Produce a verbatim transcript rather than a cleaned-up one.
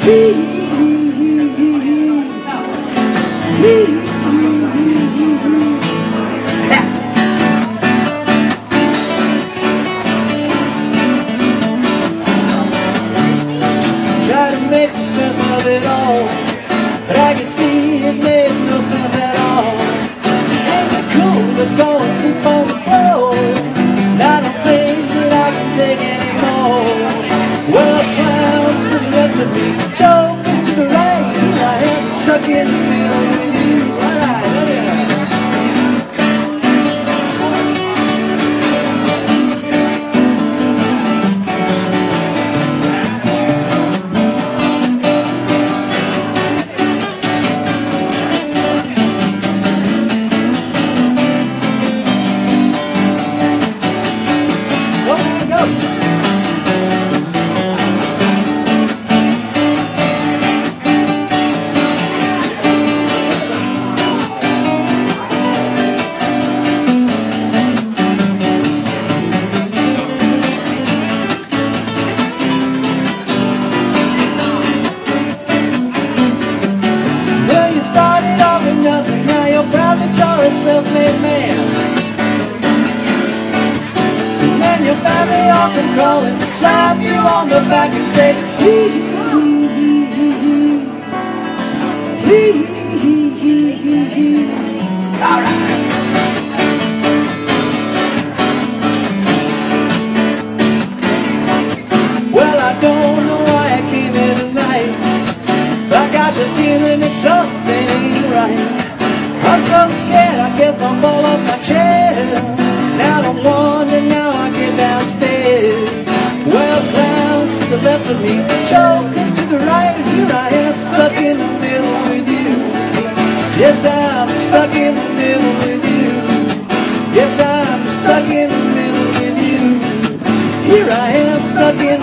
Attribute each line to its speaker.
Speaker 1: Try to make some sense of it all, but I can see it made no sense at all. Ain't it cool to go and sleep on the floor? I don't think that I can take anymore. Well, clowns to the left of me, choking to the right. Here I am, stuck in the middle with you. All right, love you. Nothing, now you're proud that you're a self-made man. And then your family often crawling, slap you on the back and say, please, please. All right. Well, I don't know why I came here tonight. I got the feeling that something ain't right. I'm so scared, I guess I'll fall off my chair. Now I wonder, now I get downstairs. Well, clowns to the left of me, chokers to the right. Here I am, stuck in the middle with you. Yes, I'm stuck in the middle with you. Yes, I'm stuck in the middle with you. Here I am, stuck in